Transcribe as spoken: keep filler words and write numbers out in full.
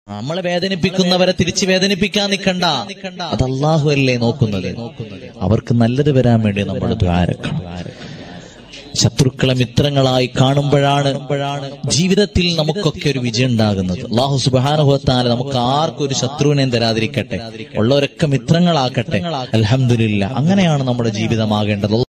നമ്മളെ വേദനിപ്പിക്കുന്നവരെ തിരിച്ചു വേദനിപ്പിക്കാൻ നിൽക്കണ്ട. അത് അല്ലാഹു അല്ലേ നോക്കുന്നത്. അവർക്ക് നല്ലത് വരാൻ വേണ്ടി നമ്മൾ ദ്വാരക്കണം. ശത്രുക്കളെ മിത്രങ്ങളായി കാണുമ്പോഴാണ് ജീവിതത്തിൽ നമുക്കൊക്കെ ഒരു വിജയം ഉണ്ടാകുന്നത്. അല്ലാഹു സുബ്ഹാനഹു വ തആല നമുക്ക് ആർക്കും ഒരു ശത്രുവിനെയും തരാതിരിക്കട്ടെ, ഉള്ളവരൊക്കെ മിത്രങ്ങളാക്കട്ടെ. അൽഹംദുലില്ലാഹ്. അങ്ങനെയാണ് നമ്മുടെ ജീവിതമാകേണ്ടത്.